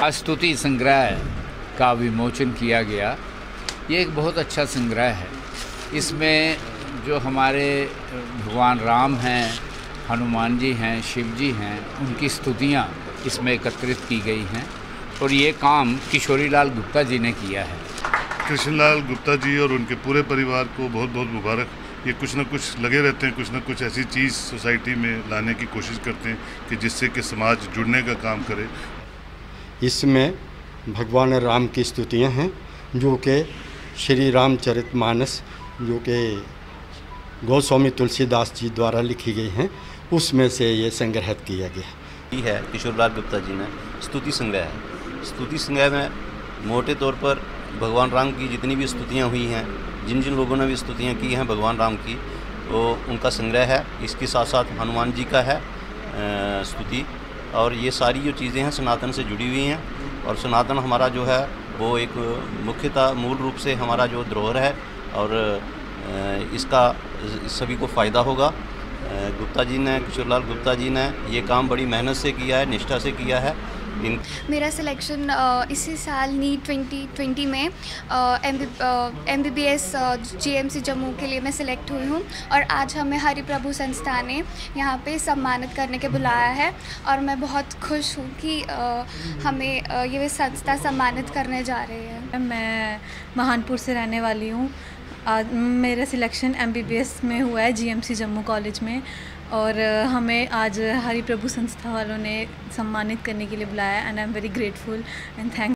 स्तुति संग्रह का विमोचन किया गया। ये एक बहुत अच्छा संग्रह है। इसमें जो हमारे भगवान राम हैं, हनुमान जी हैं, शिव जी हैं, उनकी स्तुतियाँ इसमें एकत्रित की गई हैं और ये काम किशोरीलाल गुप्ता जी ने किया है। कृष्णलाल गुप्ता जी और उनके पूरे परिवार को बहुत बहुत मुबारक। ये कुछ ना कुछ लगे रहते हैं, कुछ ना कुछ ऐसी चीज़ सोसाइटी में लाने की कोशिश करते हैं कि जिससे कि समाज जुड़ने का काम करे। इसमें भगवान राम की स्तुतियाँ हैं जो कि श्री रामचरितमानस जो कि गोस्वामी तुलसीदास जी द्वारा लिखी गई हैं, उसमें से ये संग्रहित किया गया है। किशोरीलाल गुप्ता जी ने स्तुति संग्रह है। स्तुति संग्रह में मोटे तौर पर भगवान राम की जितनी भी स्तुतियाँ हुई हैं, जिन जिन लोगों ने भी स्तुतियाँ की हैं भगवान राम की, वो उनका संग्रह है। इसके साथ साथ हनुमान जी का है स्तुति, और ये सारी जो चीज़ें हैं सनातन से जुड़ी हुई हैं। और सनातन हमारा जो है वो एक मुख्यतः मूल रूप से हमारा जो धरोहर है और इसका सभी को फ़ायदा होगा। गुप्ता जी ने, किशोरीलाल गुप्ता जी ने ये काम बड़ी मेहनत से किया है, निष्ठा से किया है। मेरा सिलेक्शन इसी साल नीट 2020 में MBBS GMC जम्मू के लिए मैं सिलेक्ट हुई हूँ और आज हमें हरिप्रभु संस्था ने यहाँ पे सम्मानित करने के बुलाया है और मैं बहुत खुश हूँ कि हमें ये संस्था सम्मानित करने जा रही है। मैं महानपुर से रहने वाली हूँ। मेरा सिलेक्शन MBBS में हुआ है GMC जम्मू कॉलेज में और हमें आज हरिप्रभु संस्था वालों ने सम्मानित करने के लिए बुलाया and I am very grateful and thank